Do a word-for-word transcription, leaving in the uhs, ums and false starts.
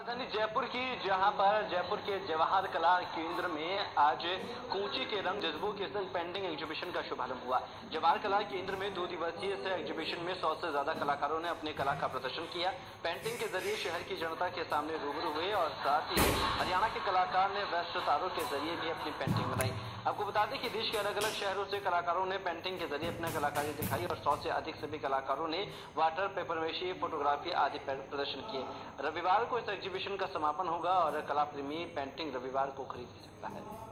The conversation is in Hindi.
राजधानी जयपुर की जहां पर जयपुर के जवाहर कला केंद्र में आज कूची के रंग जज्बों के संग पेंटिंग एग्जीबिशन का शुभारंभ हुआ। जवाहर कला केंद्र में दो दिवसीय इस एग्जीबिशन में सौ से ज्यादा कलाकारों ने अपने कला का प्रदर्शन किया। पेंटिंग के जरिए शहर की जनता के सामने रूबरू हुए और साथ ही हरियाणा के कलाकार ने वेस्ट तारों के जरिए भी अपनी पेंटिंग बनाई। आपको बता दें कि देश के अलग अलग शहरों से कलाकारों ने पेंटिंग के जरिए अपनी कलाकारी दिखाई और सौ से अधिक सभी कलाकारों ने वाटर पेपरमेशी, फोटोग्राफी आदि प्रदर्शन किए। रविवार को इस एग्जीबिशन का समापन होगा और कला प्रेमी पेंटिंग रविवार को खरीद सकता है।